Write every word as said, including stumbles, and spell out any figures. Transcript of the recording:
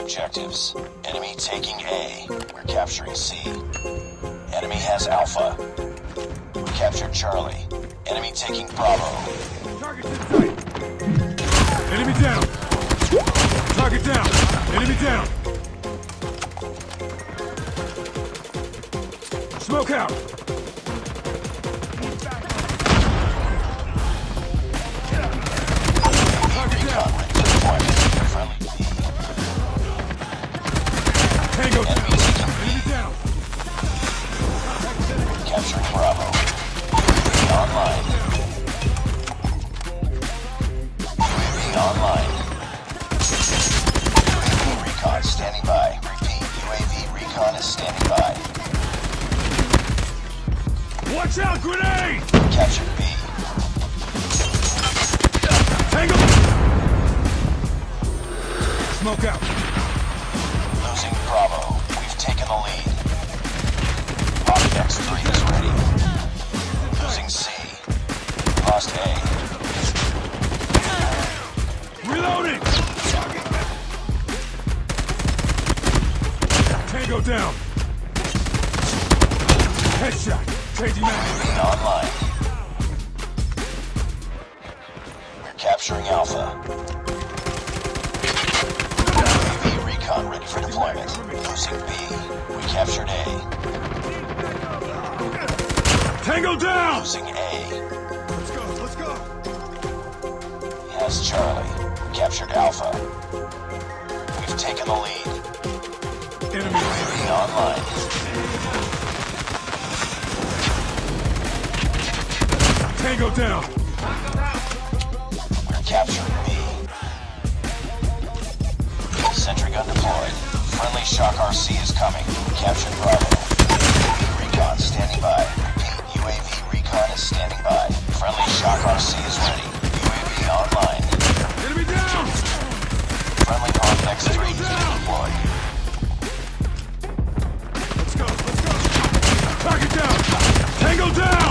objectives. Enemy taking A. We're capturing C. Enemy has Alpha. We captured Charlie. Enemy taking Bravo. Target's in sight. Enemy down. Target down. Enemy down. Smoke out. Target down. Tango down. Enemy down. Capturing Bravo. Online. U A V online. U A V recon standing by. Repeat, U A V recon is standing by. Watch out, grenade! Captured B. Tango! Smoke out. Losing Bravo. We've taken the lead. X three is ready. Losing C. Lost A. Reloading! Tango down. Headshot. Changing mag. Online. We're capturing Alpha. U A V recon ready for deployment. Losing B. We captured A. Tango down! Losing A. Let's go, let's go! He has Charlie. We captured Alpha. We've taken the lead. Enemy U A V online. Tango down! We're capturing B. Sentry gun deployed. Friendly Shock R C is coming. We captured Bravo. Recon standing by. Repeat, U A V recon is standing by. Friendly Shock R C is ready. U A V online. Enemy down! Friendly Arm X three is deployed. Let's go, let's go! Target down! Tango down!